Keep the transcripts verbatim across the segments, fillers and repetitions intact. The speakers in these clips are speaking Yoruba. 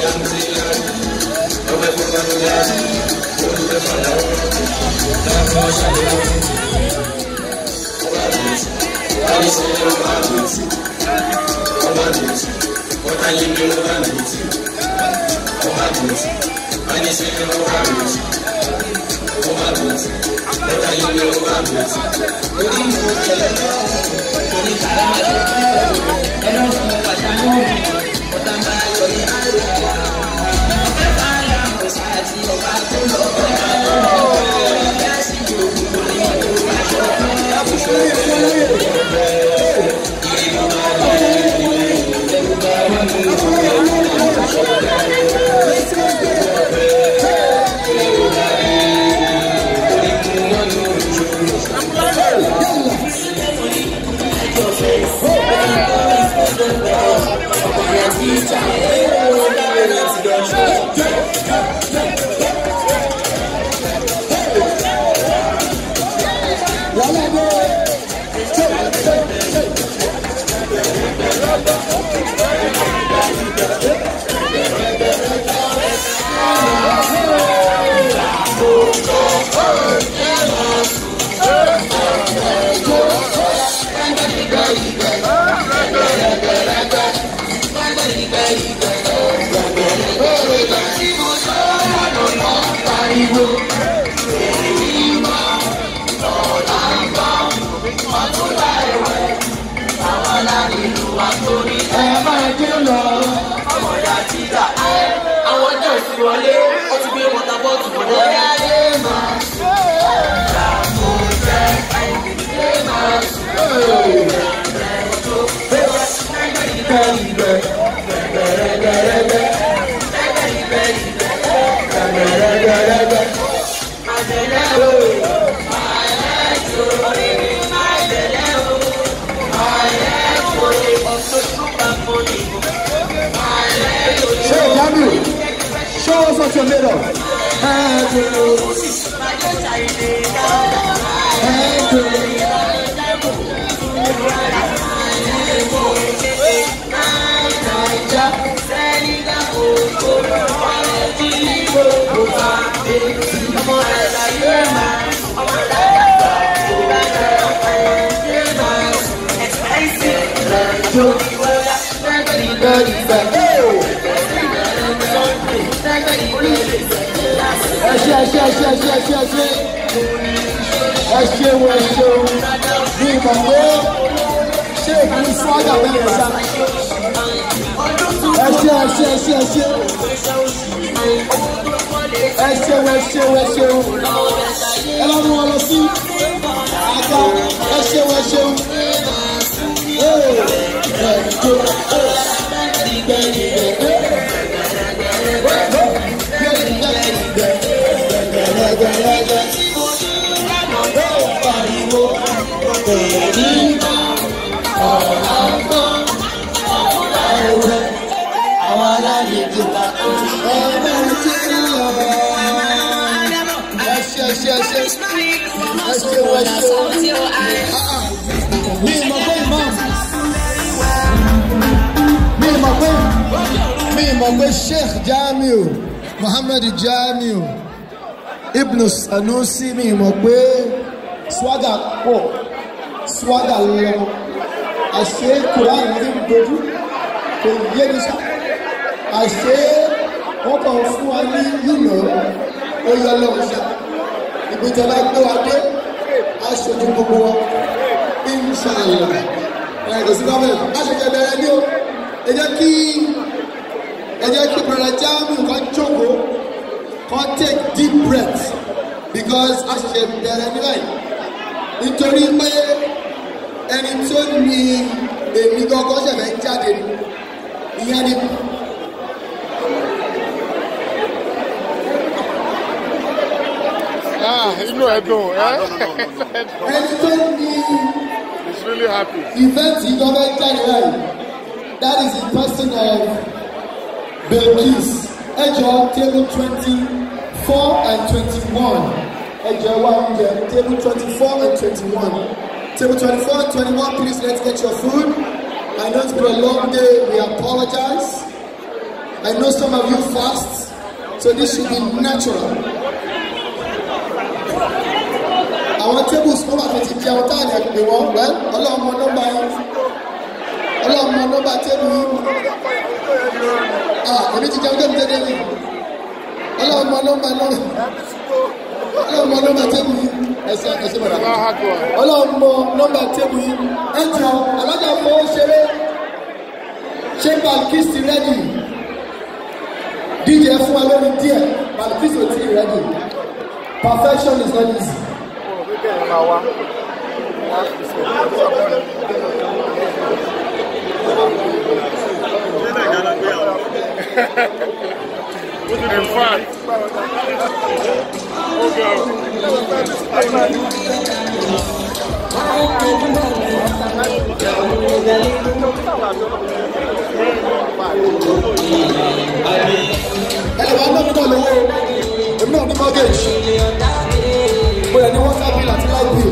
Sheikh Jamiu, show us what you're made of. Sheikh Jamiu Mohammad Jamiu Ibn Sanusi mi mọ̀ pé swagger pọ̀ swagger lọ àṣẹ Quran ní dojú kò yé ní sá àṣẹ wọ́n kàn fún wa ní yìnbọn ó yọ lọ́wọ́ sá ibi tí a bá gbé wa dé aṣojú gbogbo wa inshallah ẹ̀ kò sí bábẹ́ aṣojú ẹ̀bẹ̀rẹ̀ ní o ẹ jẹ́ kí ẹ jẹ́ kí brother Jamiu kan jókòó kan take deep breath because a ṣẹ̀ṣẹ̀ bẹ̀rẹ̀ ní báyìí nítorí pé ẹni tó ní èmi gangan ṣẹ̀fẹ̀ jáde ìyẹn ni. Ah, inú ẹ dùn ẹ́. ẹni tó ní He's really happy. event ìjọba jáde báyìí that is the person of Bilkisu ẹjọ table twenty-four and twenty-one ẹjọ wa oúnjẹ table twenty-four and twenty-one table twenty-four and twenty-one please let's get your food. I know it's been a long day, we apologize. I know some of you fast, so this should be natural. Àwọn tables wọ́n wà fẹ́tí jẹun táàdì àgbè wọn wẹ́n ọlọ́mọ nọ́mbà yẹn ọlọ́mọ nọ́mbà table yìí ah èmi ti jẹun tẹ́mi tẹ́lẹ̀ yìí ọlọ́mọ nọ́mbà nọ́mbà ọlọ́mọ nọ́mbà table yìí ẹsẹ̀ ẹsẹ̀ bọ̀dà ọlọ́mọ nọ́mbà table yìí ẹ̀jọ̀ alájà fọwọ́ ṣeré ṣé Bilkisu rẹ́dì díje fún wa lórí díẹ̀ Bilkisu ò tí ì rẹ́dì perfection is not easy. In fact, ẹ̀wọ̀n náà nígbà lówó èmi náà ní mortgage mo yẹ ní water bill àti light bill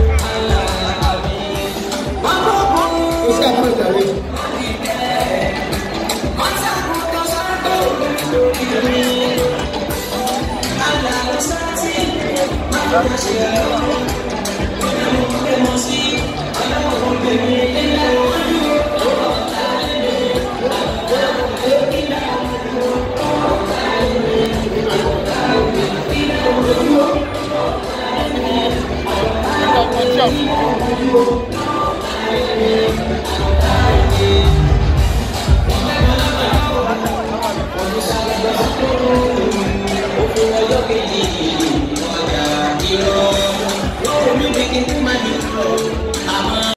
ó sì àbúrò ìdàrí.